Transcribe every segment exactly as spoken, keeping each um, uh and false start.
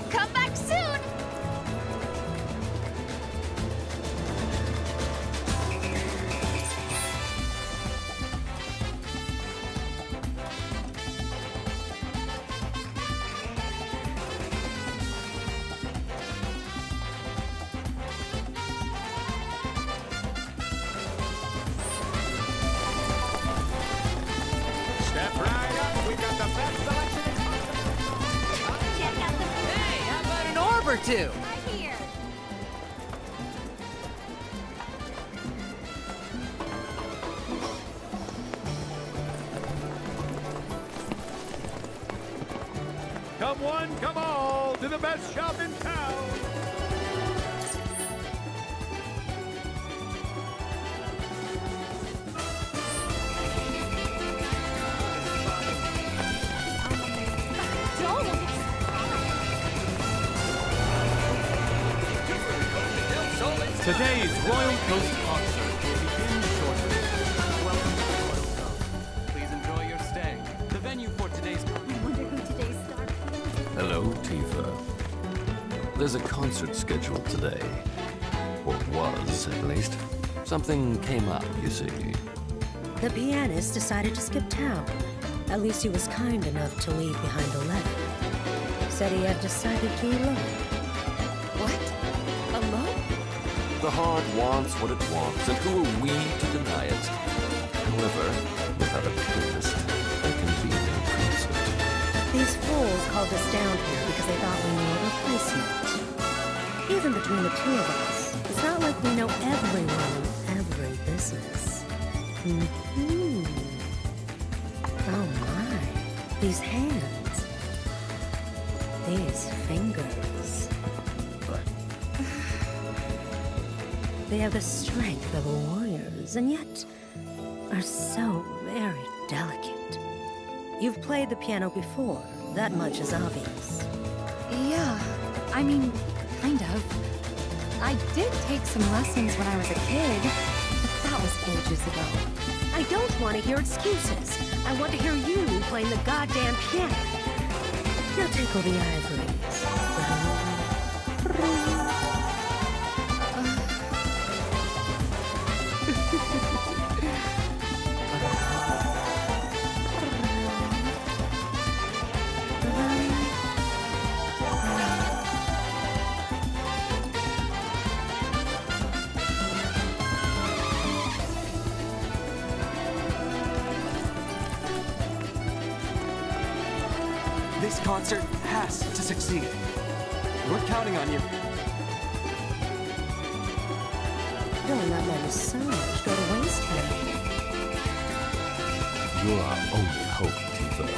Come back soon! Step right up. We've got the best selection in concert. Check out the Hey, how about an orb or two? right here. Come one, come all, to the best shop in town. Don't! Today's Royal Coast concert will begin shortly. Welcome to Royal Coast. Please enjoy your stay. The venue for today's I wonder who today's star is. Hello, Tifa. There's a concert scheduled today. Or was, at least. Something came up, you see. The pianist decided to skip town. At least he was kind enough to leave behind a letter. Said he had decided to elope. What? Alone? The heart wants what it wants, and who are we to deny it? However, without a pianist, there can be no concert. These fools called us down here because they thought we knew a replacement. Even between the two of us, it's not like we know everyone in every business. Mm-hmm. Oh my. These hands. These fingers. But They have the strength of warriors, and yet are so very delicate. You've played the piano before. That much is obvious. Yeah, I mean, kind of. I did take some lessons when I was a kid, but that was ages ago. I don't want to hear excuses. I want to hear you playing the goddamn piano. Now tickle the ivories. This concert has to succeed. We're counting on you. Don't let my massage go to waste here. you're our only hope, Tifa.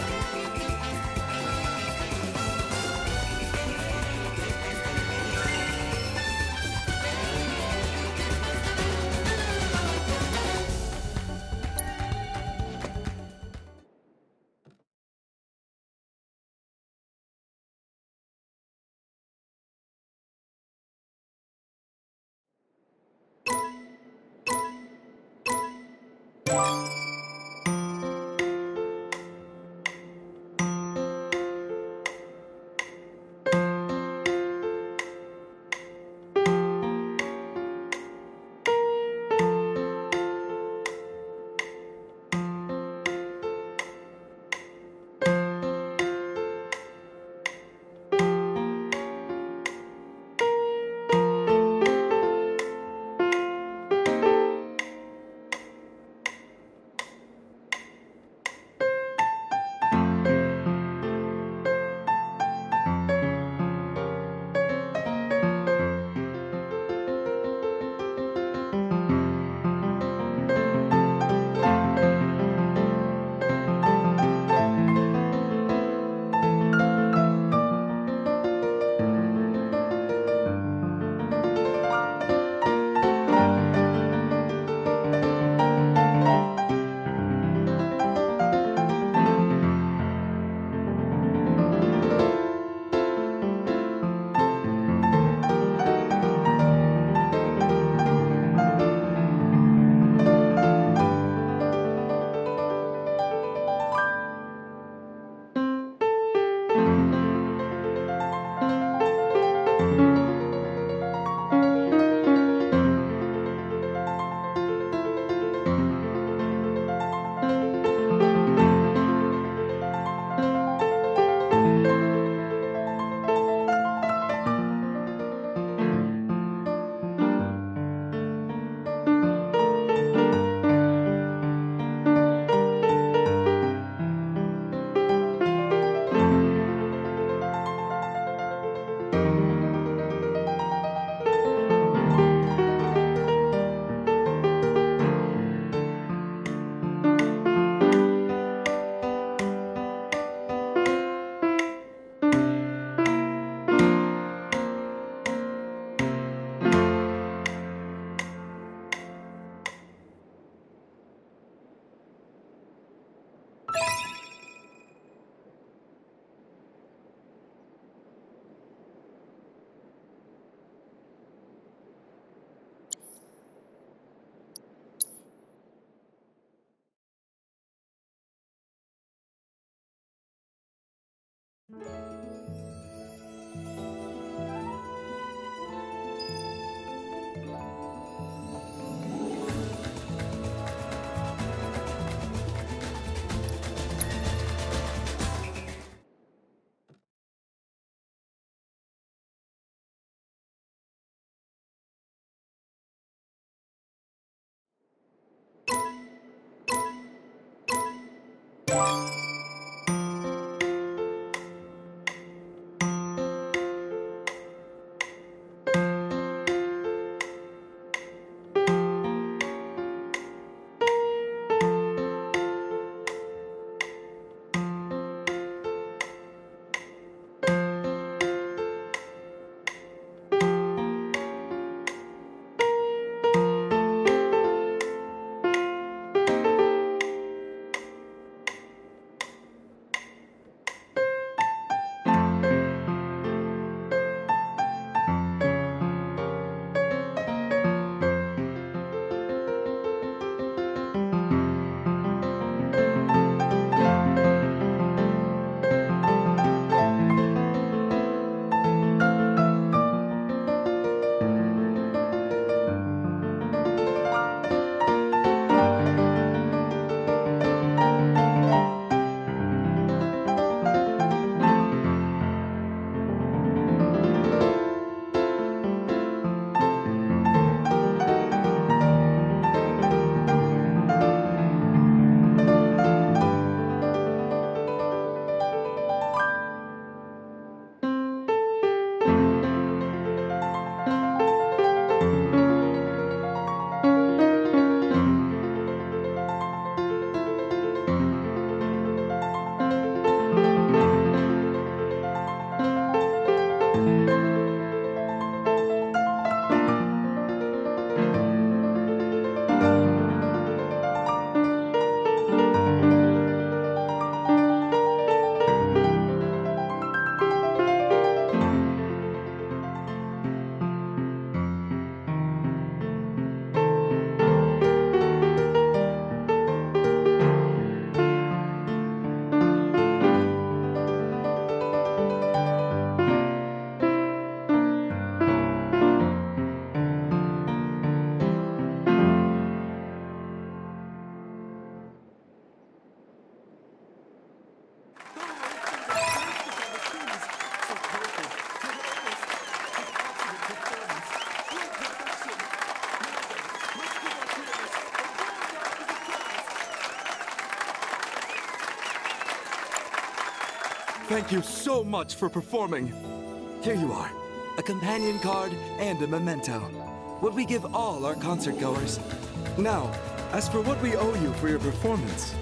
Thank you so much for performing. Here you are, a companion card and a memento. What we give all our concert goers. Now, as for what we owe you for your performance.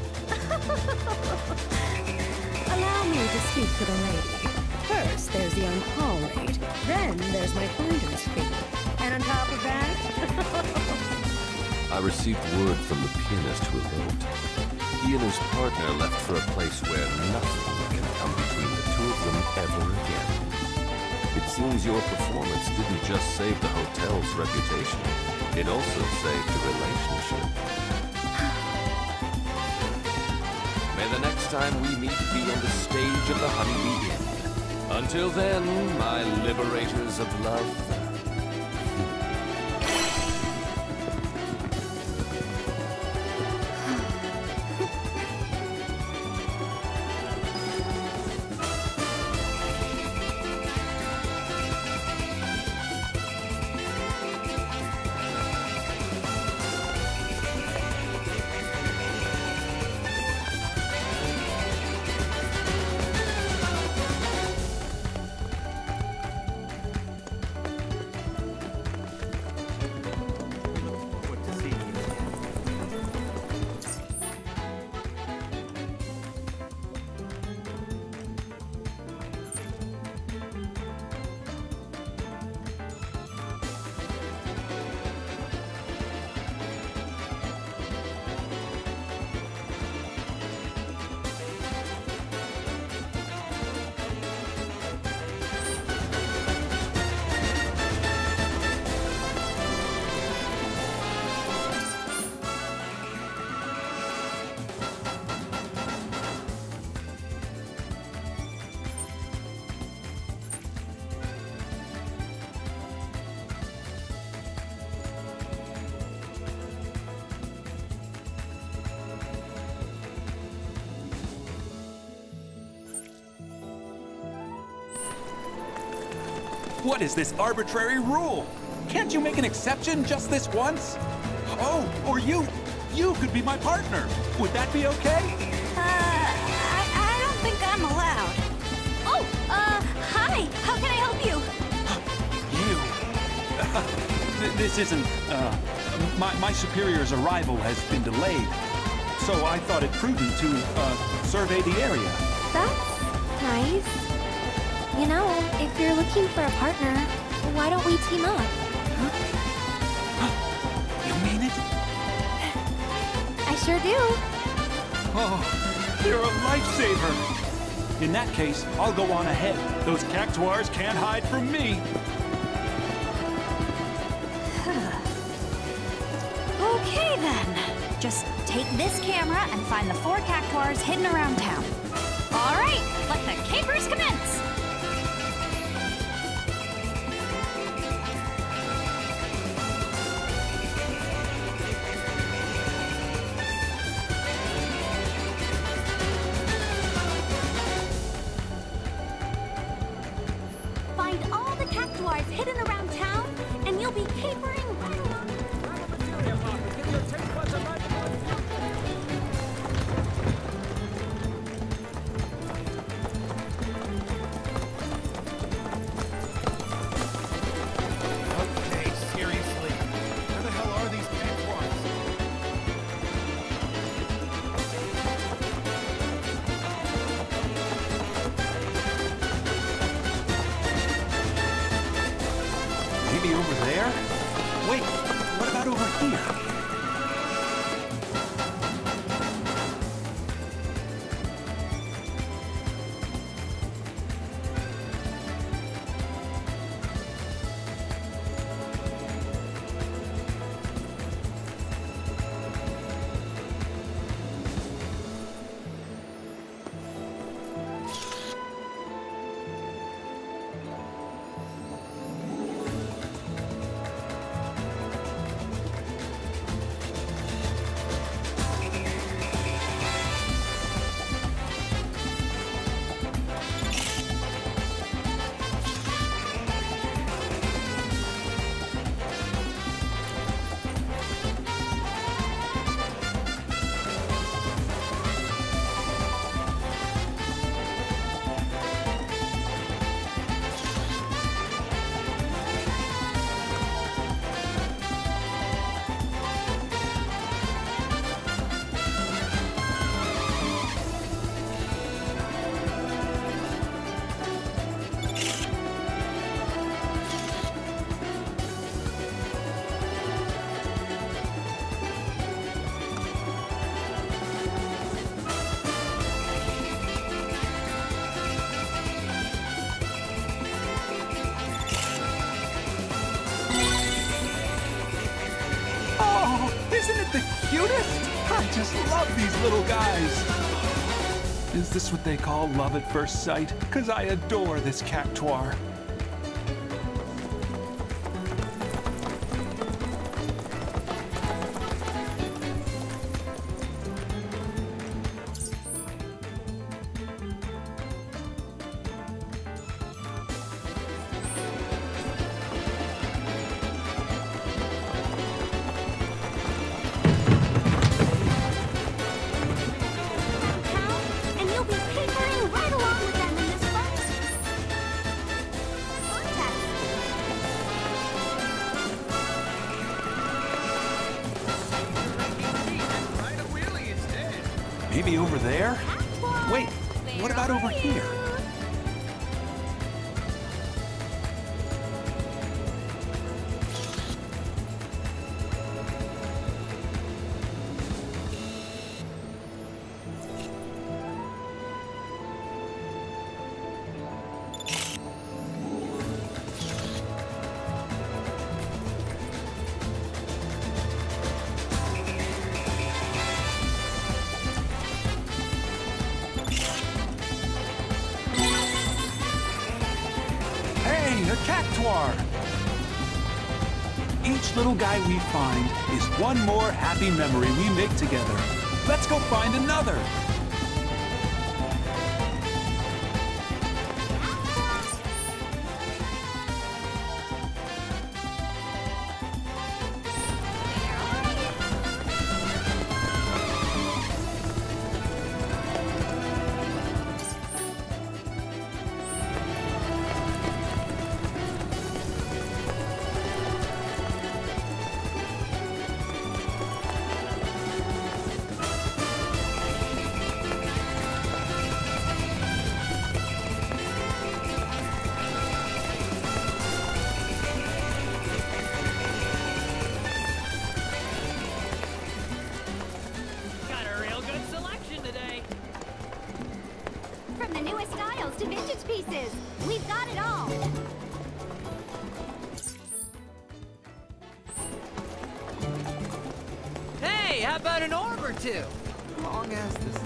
Allow me to speak for the lady. First, there's the on-call rate. Then there's my finder's fee. And on top of that... I received word from the pianist who eloped. He and his partner left for a place where nothing can come between the two of them ever again. It seems your performance didn't just save the hotel's reputation. It also saved the relationship. May the next time we meet be on the stage of the Honeybee Inn. Until then, my liberators of love, What is this arbitrary rule? Can't you make an exception just this once? Oh, or you, you could be my partner. Would that be okay? Uh, I, I don't think I'm allowed. Oh, uh, hi. How can I help you? You. Th- this isn't, uh, my, my superior's arrival has been delayed. So I thought it prudent to, uh, survey the area. That's nice. You know, if you're looking for a partner, why don't we team up? You mean it? I sure do. Oh, you're a lifesaver. In that case, I'll go on ahead. Those cactuars can't hide from me. Okay, then. Just take this camera and find the four cactuars hidden around town. All right, let the capers commence. Find all the cactuars hidden around town, and you'll be capering right along. Okay, seriously. Where the hell are these cactuars? Maybe over there? Wait, what about over here? Isn't it the cutest? I just love these little guys. Is this what they call love at first sight? Because I adore this cactuar. And you'll be capering right along with them in this first contest. Maybe over there? Wait, what about over here? A cactuar! Each little guy we find is one more happy memory we make together. Let's go find another! the newest styles to vintage pieces. We've got it all. Hey, how about an orb or two? Long as this.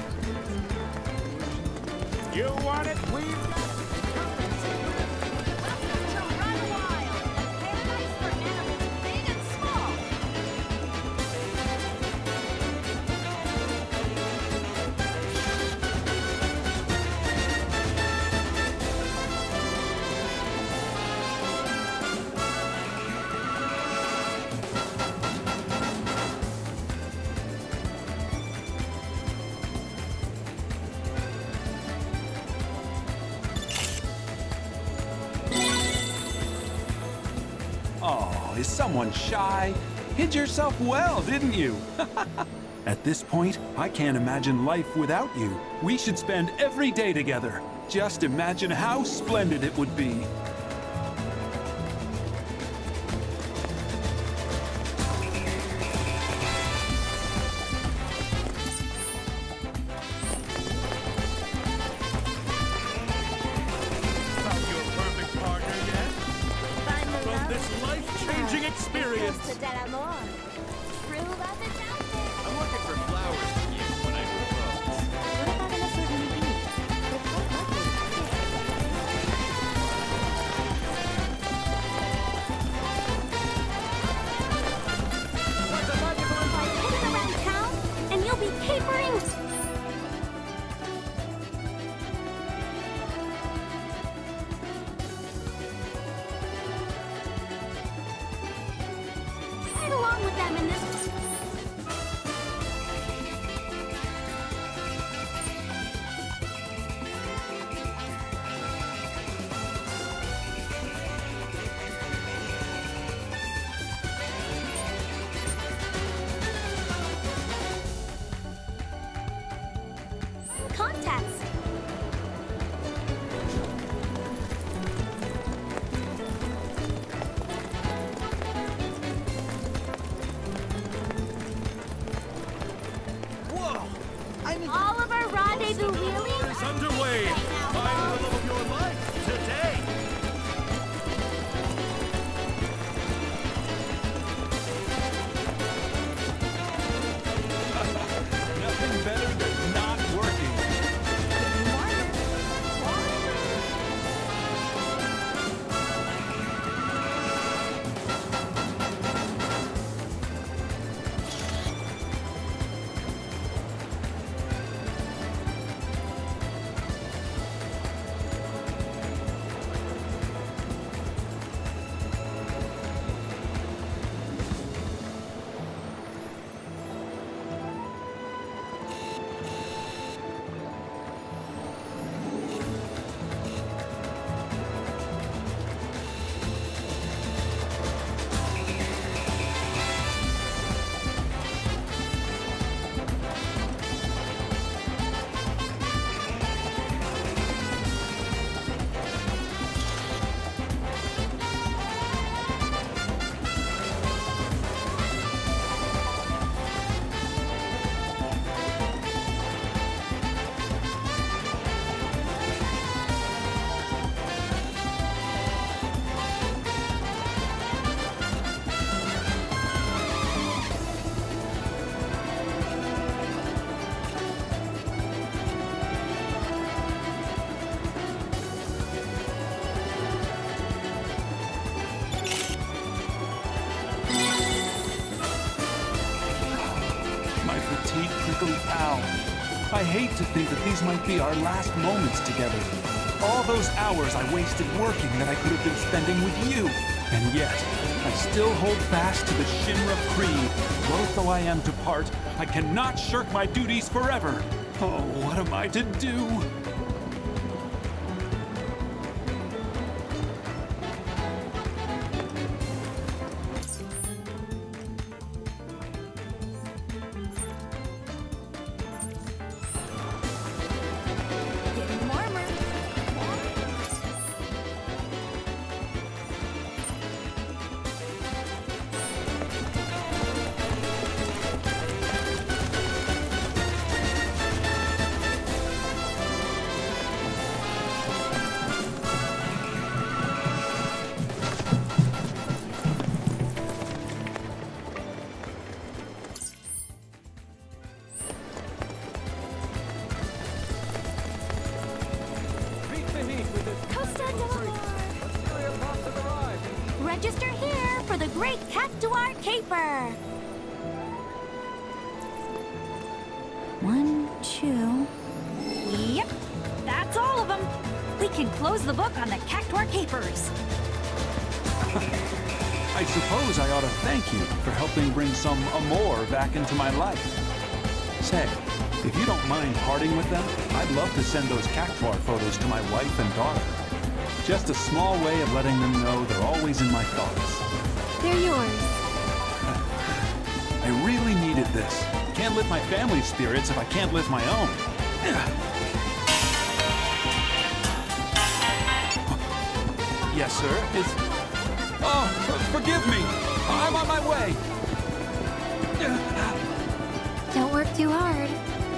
You want it? We've got it. Welcome to Run Wild, a paradise for animals big and small. Oh, is someone shy? Hid yourself well, didn't you? At this point, I can't imagine life without you. We should spend every day together. Just imagine how splendid it would be. Found your perfect partner yet? Find the From love this life-changing experience. de l'amor. True love is out there. I'm looking for flowers to use when I propose. What about an assortment of bees? They're quite lovely. What's a magical advice hidden around town, and you'll be capering. Right along with them in this. Contest. Whoa! I mean, Oliver Rendezvous Wheeling. It's underway. Find the love of your life today. Nothing better than not working. My petite prickly pal. I hate to think that these might be our last moments together. All those hours I wasted working that I could have been spending with you. And yet, I still hold fast to the Shinra Creed. Loath though I am to part, I cannot shirk my duties forever. Oh, what am I to do? Getting warmer. Register here for the Great Cactuar Caper. One, two... Yep, that's all of them. We can close the book on the Cactuar Capers. I suppose I ought to thank you for helping bring some amour back into my life. Say, if you don't mind parting with them, I'd love to send those Cactuar photos to my wife and daughter. Just a small way of letting them know they're always in my thoughts. They're yours. I really needed this. Can't lift my family's spirits if I can't lift my own. Yes, sir. Is... Oh, forgive me. I'm on my way. Don't work too hard.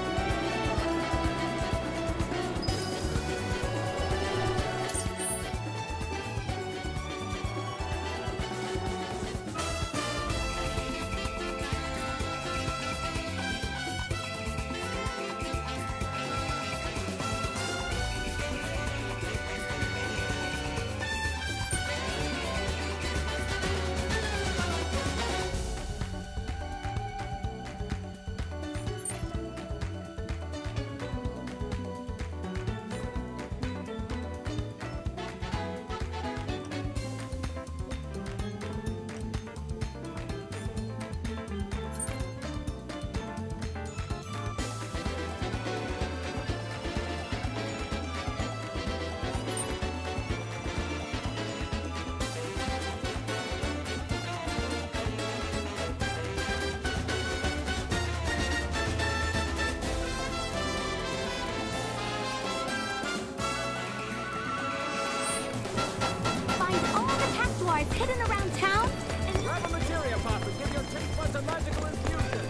Hidden around town and grab a materia pop and give your taste buds a magical infusion.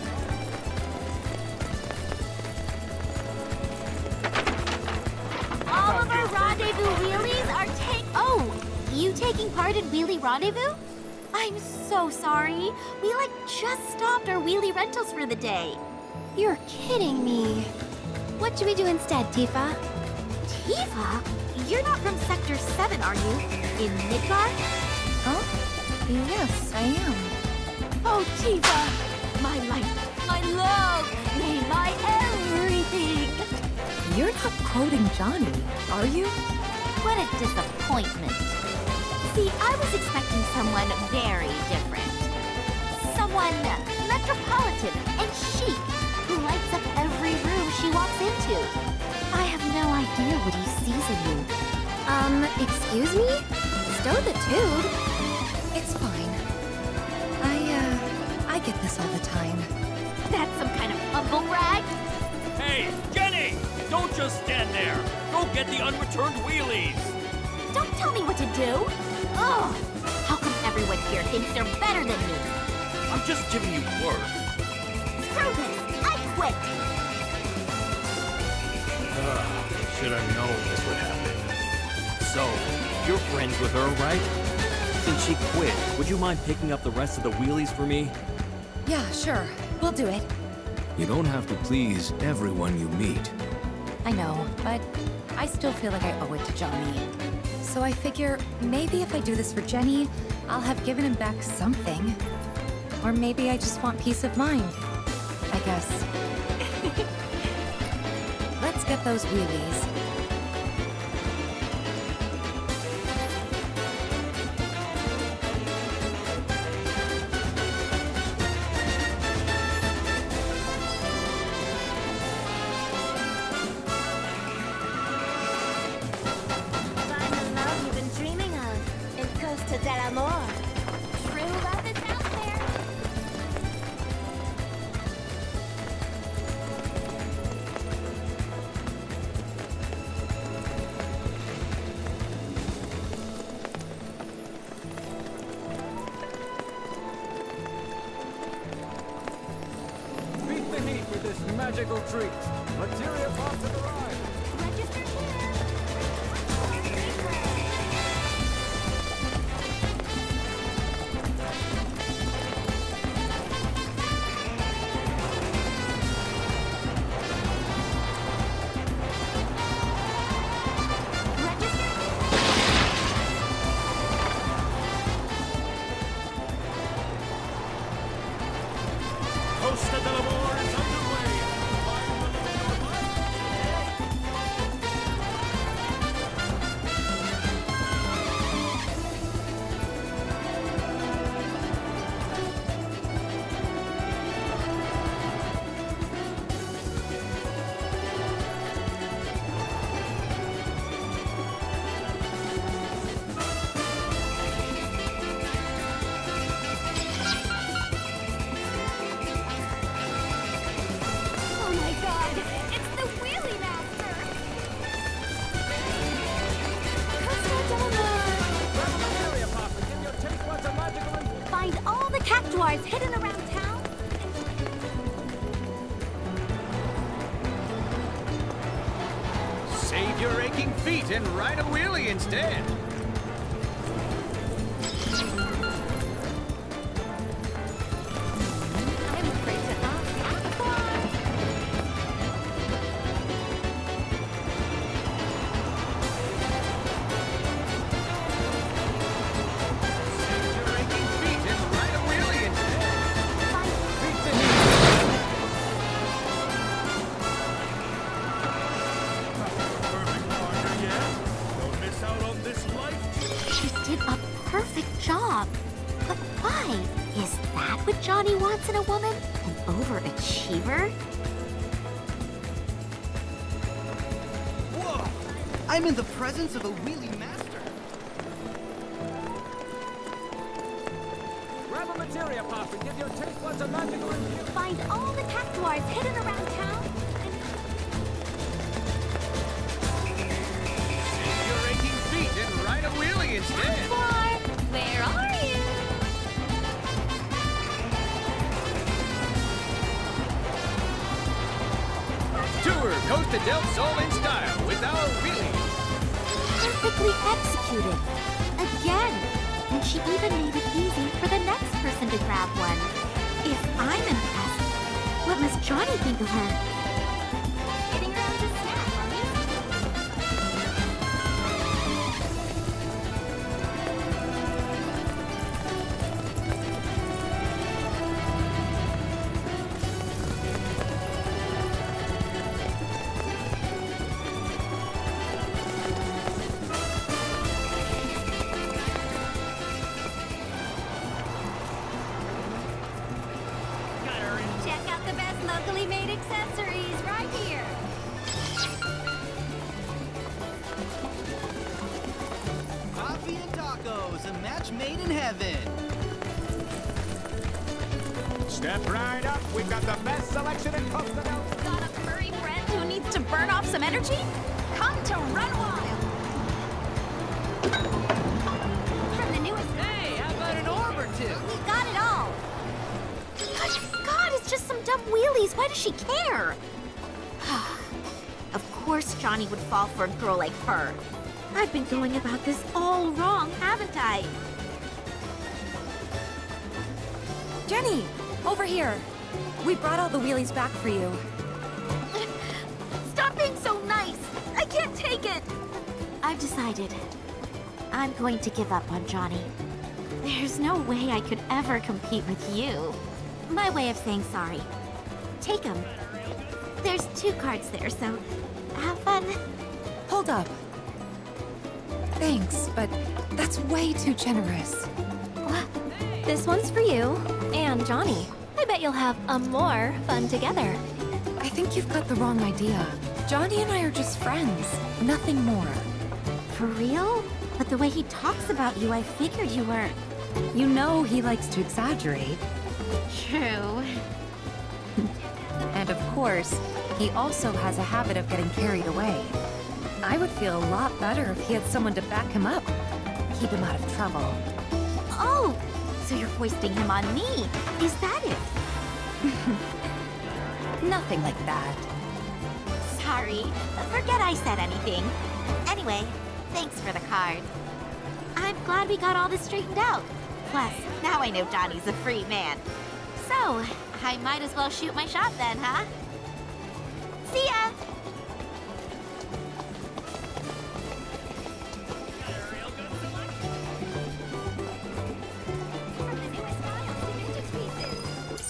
all of our rendezvous wheelies are take. Oh, you taking part in Wheelie Rendezvous? I'm so sorry. We like just stopped our wheelie rentals for the day. You're kidding me. What should we do instead, Tifa? Tifa? You're not from Sector seven, are you? In Midgar? Huh? Yes, I am. Oh, Tifa! My life, my love, may my everything! You're not quoting Johnny, are you? What a disappointment. See, I was expecting someone very different. Someone metropolitan and chic, who lights up every room she walks into. I have no idea what he sees in you. Um, excuse me? Stow the tube. It's fine. I, uh, I get this all the time. That's some kind of humble brag? Hey, Jenny! Don't just stand there! Go get the unreturned wheelies! Don't tell me what to do! Ugh! How come everyone here thinks they're better than me? I'm just giving you word. Screw this! I quit! Ugh, should have known this would happen. So, you're friends with her, right? Since she quit, would you mind picking up the rest of the wheelies for me? Yeah, sure. We'll do it. You don't have to please everyone you meet. I know, but I still feel like I owe it to Johnny. So I figure maybe if I do this for Jenny, I'll have given him back something. Or maybe I just want peace of mind. I guess. Let's get those wheelies. Magical treat. Materia pops have arrived. Register here. Save your aching feet and ride a wheelie instead. I'm afraid to ask. Save your aching feet and ride a wheelie instead. Beat the heat. Perfect partner yet? Don't miss out on this life. She did a perfect job. But why? Is that what Johnny wants in a woman? An overachiever? Whoa! I'm in the presence of a wheelie master. Grab a materia pop and give your taste buds a magical review. Find all the cactuars hidden around town. Save your aching feet and ride a wheelie instead. Cactuar, where are you? Tour Coast to Del Sol in style with our wheelie. Perfectly executed. Again. And she even made it easy for the next person to grab one. If I'm impressed, what must Johnny think of her? Getting around to snack, are we? Check out the best locally made accessories right here. Coffee and tacos, a match made in heaven. Step right up. We've got the best selection in Costa del Sol. Got a furry friend who needs to burn off some energy? Come to Run Wild! From the newest... Hey, how about an orb or two? We got it all! God, it's just some dumb wheelies. Why does she care? Of course Johnny would fall for a girl like her. I've been going about this all wrong, haven't I? Jenny, over here. We brought all the wheelies back for you. Stop being so nice! I can't take it! I've decided. I'm going to give up on Johnny. There's no way I could ever compete with you. My way of saying sorry. Take them. There's two cards there, so have fun. Hold up. Thanks, but that's way too generous. This one's for you and Johnny. I bet you'll have a more fun together. I think you've got the wrong idea. Johnny and I are just friends, nothing more. For real? But the way he talks about you, I figured you were... You know he likes to exaggerate. True. And of course, he also has a habit of getting carried away. I would feel a lot better if he had someone to back him up, keep him out of trouble. Oh, so you're foisting him on me. Is that it? Nothing like that. Sorry. Forget I said anything. Anyway, thanks for the card. I'm glad we got all this straightened out. Plus, now I know Johnny's a free man. So, I might as well shoot my shot then, huh? See ya! From the newest styles to vintage pieces.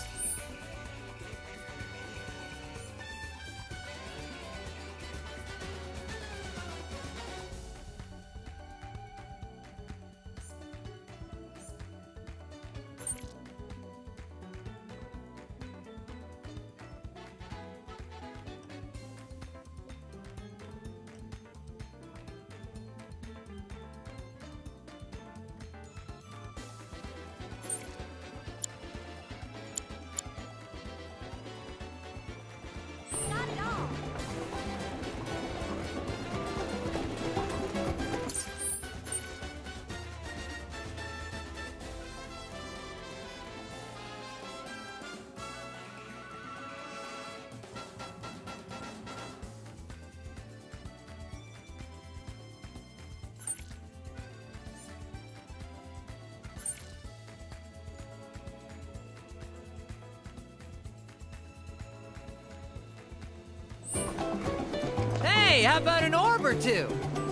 Hey, how about an orb or two?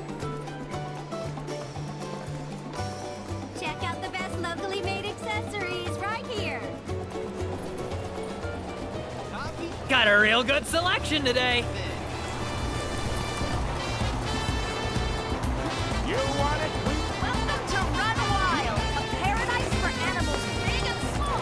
Check out the best locally made accessories right here. Got a real good selection today. You want it? Welcome to Run Wild, a paradise for animals big and small.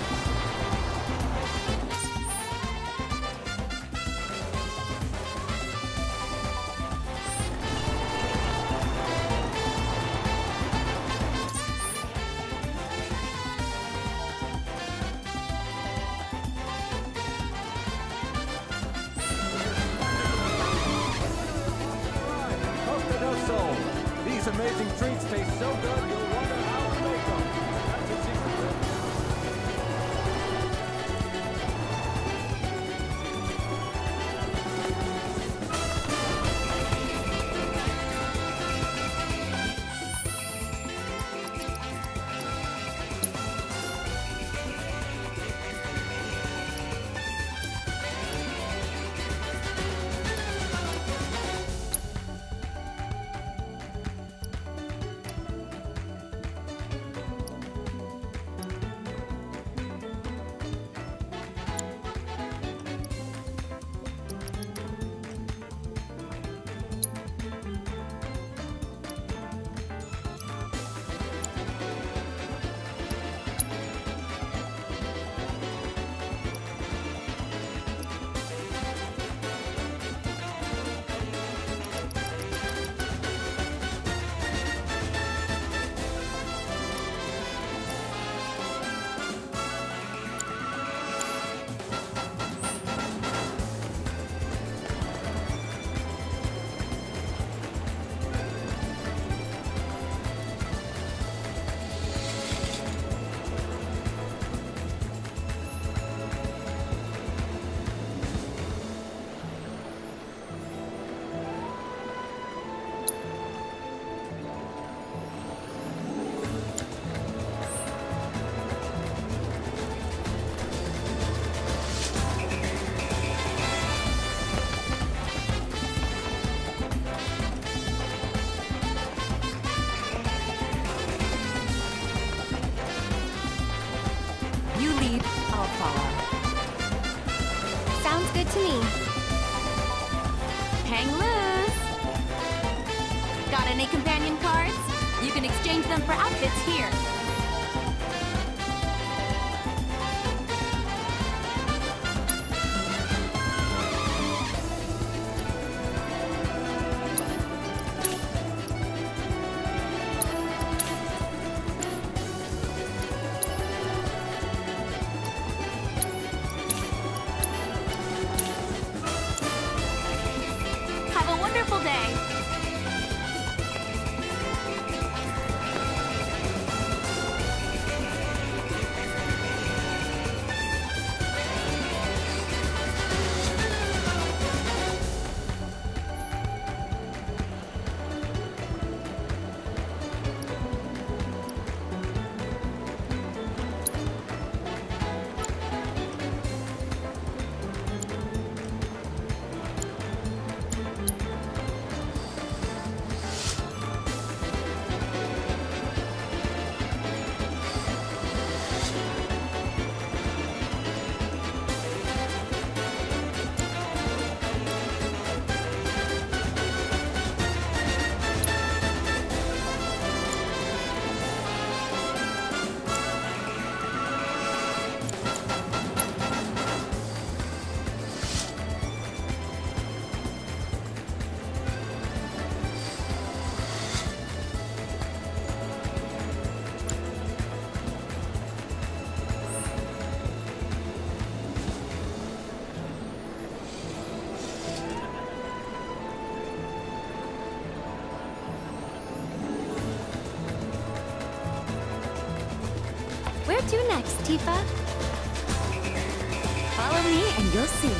Costa del Sol. These amazing treats taste so good you'll wonder how to make them. That's a secret. You lead, I'll follow. Sounds good to me. Hang loose. Got any companion cards? You can exchange them for outfits here. Have a wonderful day. Where to next, Tifa? Follow me and you'll see.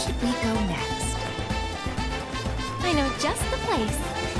should we go next? I know just the place.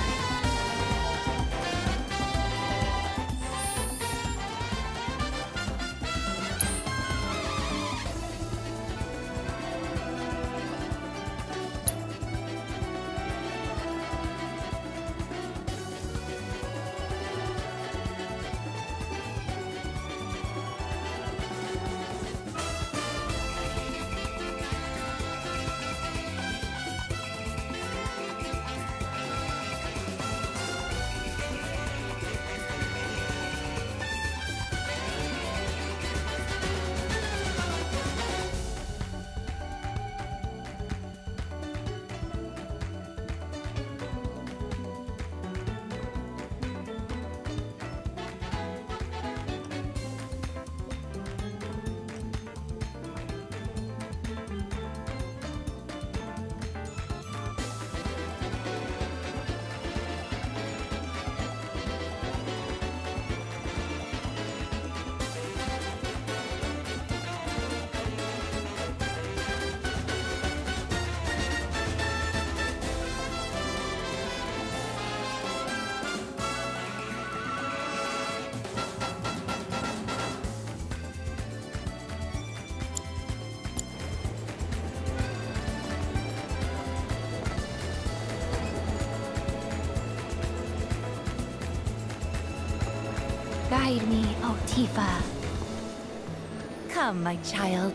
Guide me, oh Tifa. Come, my child.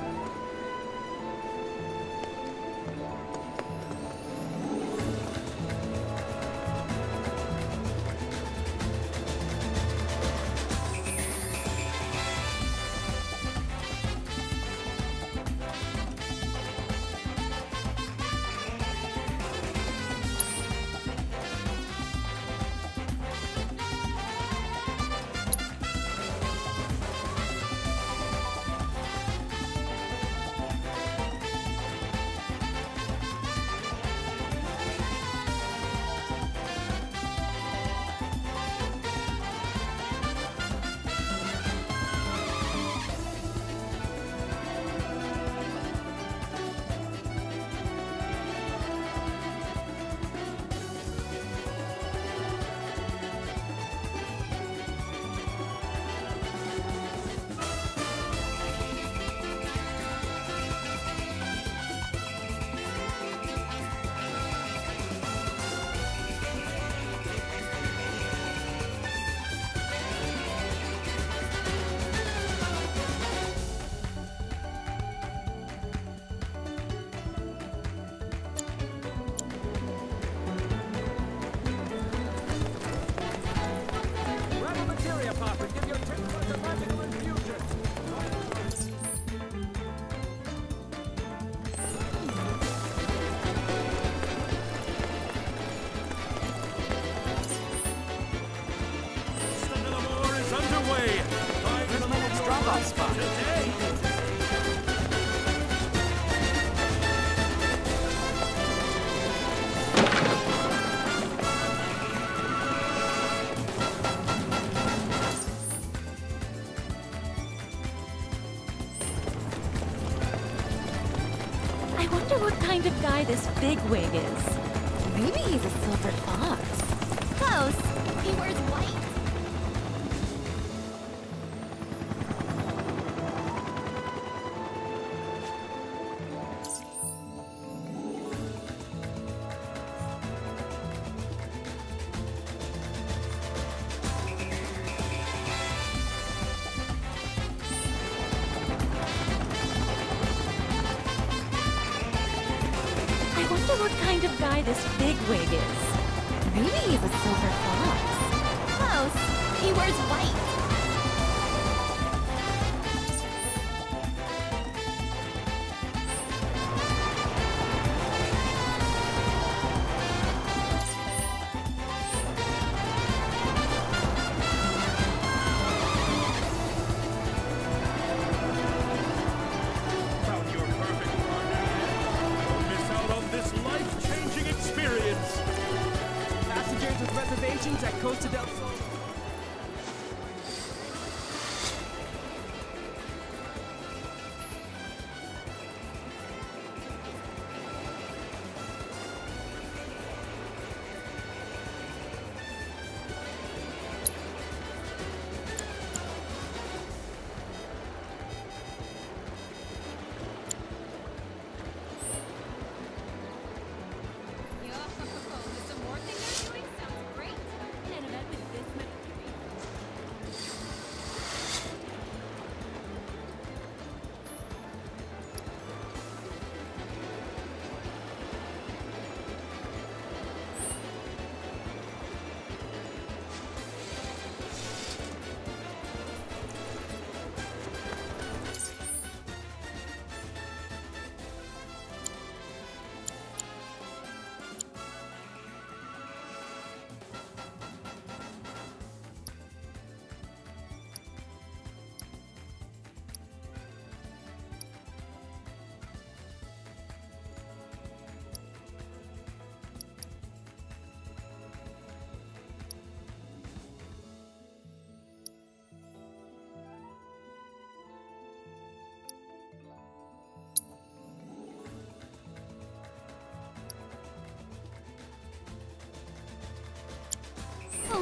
I wonder what kind of guy this bigwig is. Maybe he's a silver fox. Close. He wears white. I wonder what kind of guy this bigwig is. Maybe he's a silver fox. Close. He wears white. Found your perfect partner yet? Don't miss out on this life-changing experience. Passengers with reservations at Costa del Sol.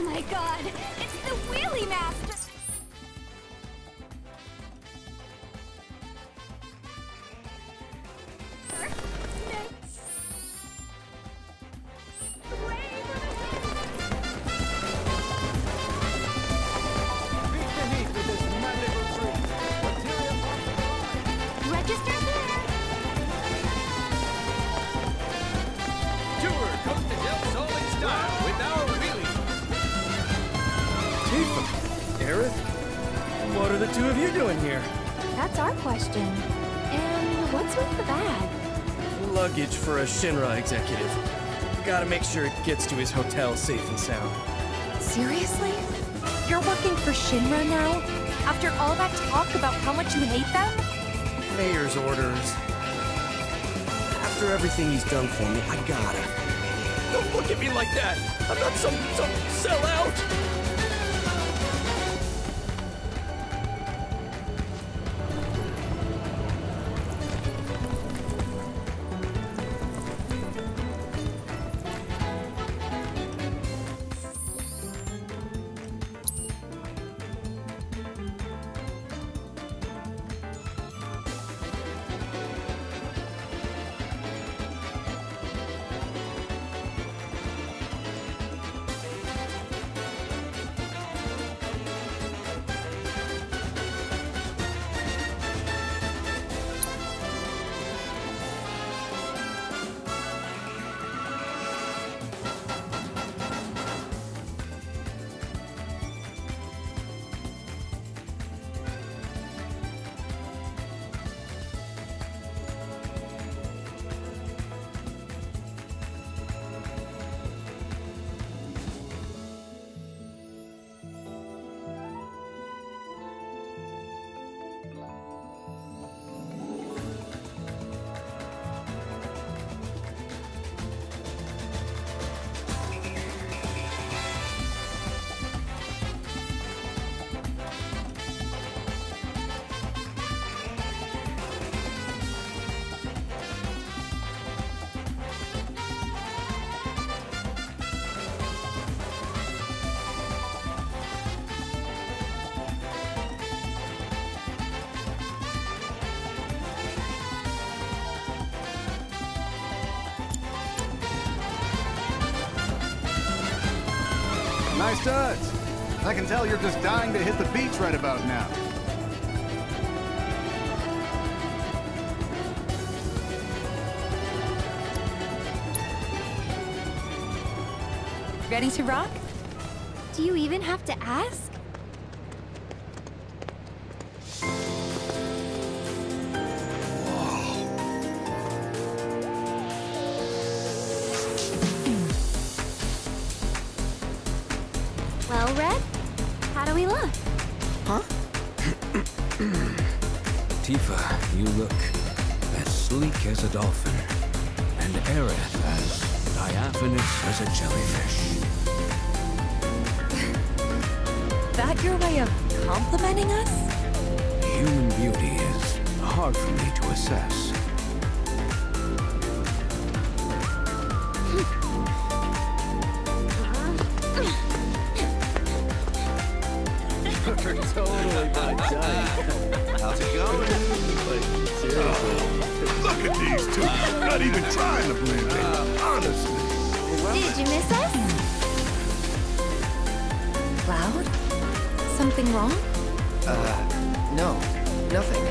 Oh my god, it's the Wheelie Master! Register here! Tour Costa del Sol in style with our wheelie. Tifa! Aerith? What are the two of you doing here? That's our question. And what's with the bag? Luggage for a Shinra executive. Gotta make sure it gets to his hotel safe and sound. Seriously? You're working for Shinra now? After all that talk about how much you hate them? Mayor's orders. After everything he's done for me, I gotta. Don't look at me like that! I'm not some, some sellout! Nice studs. I can tell you're just dying to hit the beach right about now. Ready to rock? Do you even have to ask? Well, Red, how do we look? Huh? Tifa, you look as sleek as a dolphin, and Aerith as diaphanous as a jellyfish. That your way of complimenting us? Human beauty is hard for me to assess. You're totally my type. How's it going? Like, seriously. Look at these two. Not even trying to blend in. Honestly. Did you miss us? Cloud? Something wrong? Uh, no. Nothing.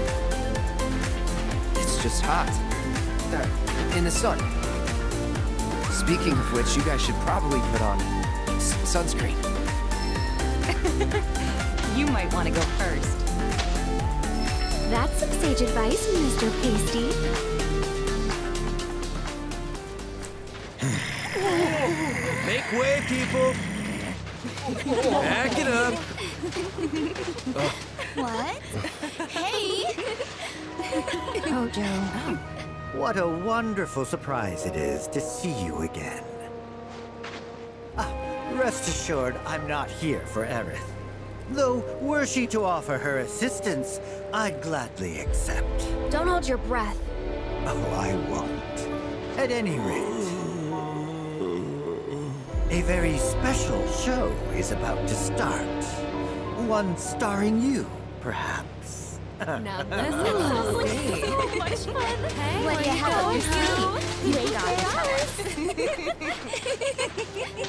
It's just hot. Uh, in the sun. Speaking of which, you guys should probably put on s sunscreen. You might want to go first. That's some sage advice, Mister Pasty. Make way, people! Back it up! Oh. What? Hey! Oh, Joe. What a wonderful surprise it is to see you again. Ah, rest assured, I'm not here for Aerith. Though, were she to offer her assistance, I'd gladly accept. Don't hold your breath. Oh, I won't. At any rate, A very special show is about to start. One starring you, perhaps. Now this is so much fun. Hey, what do you have up your sleeve? You ain't gotta tell us.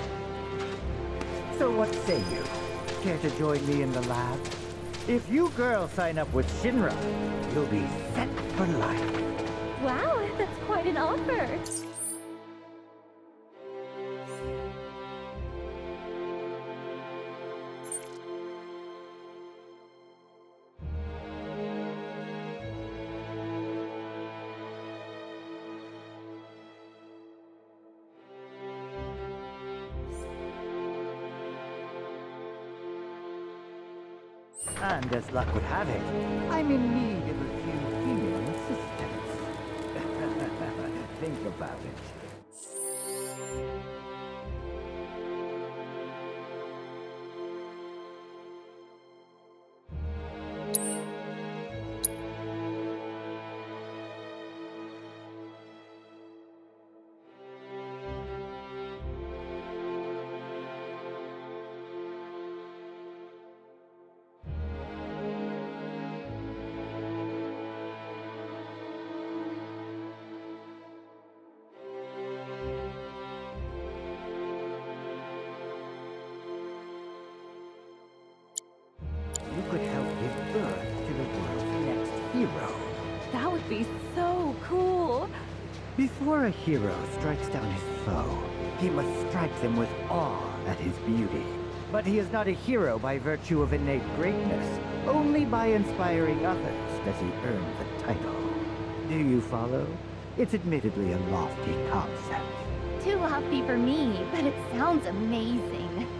So what say you? Care to join me in the lab? If you girls sign up with Shinra, you'll be set for life. Wow, that's quite an offer. And as luck would have it, I'm in need of a few female assistants. Think about it. You could help give birth to the world's next hero. That would be so cool. Before a hero strikes down his foe, he must strike them with awe at his beauty. But he is not a hero by virtue of innate greatness. Only by inspiring others does he earn the title. Do you follow? It's admittedly a lofty concept. Too lofty for me, but it sounds amazing.